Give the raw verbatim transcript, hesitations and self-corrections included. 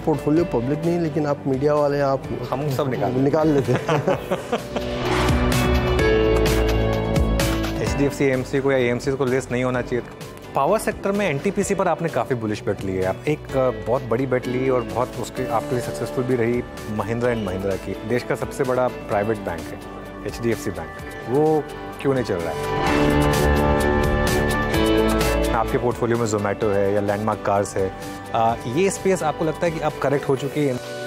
Portfolio public नहीं, लेकिन आप मीडिया वाले आप हम सब निकाल निकाल लेते हैं। H D F C A M C को या ए एम सी को लिस्ट नहीं होना चाहिए। पावर सेक्टर में एन टी पी सी पर आपने काफ़ी बुलिश बेट ली है, आप एक बहुत बड़ी बेट ली और बहुत उसके आपके लिए सक्सेसफुल भी रही महिंद्रा एंड महिंद्रा की। देश का सबसे बड़ा प्राइवेट बैंक है H D F C bank, वो क्यों नहीं चल रहा है? आपके पोर्टफोलियो में जोमेटो है या लैंडमार्क कार्स है, आ, ये स्पेस आपको लगता है कि अब करेक्ट हो चुकी है?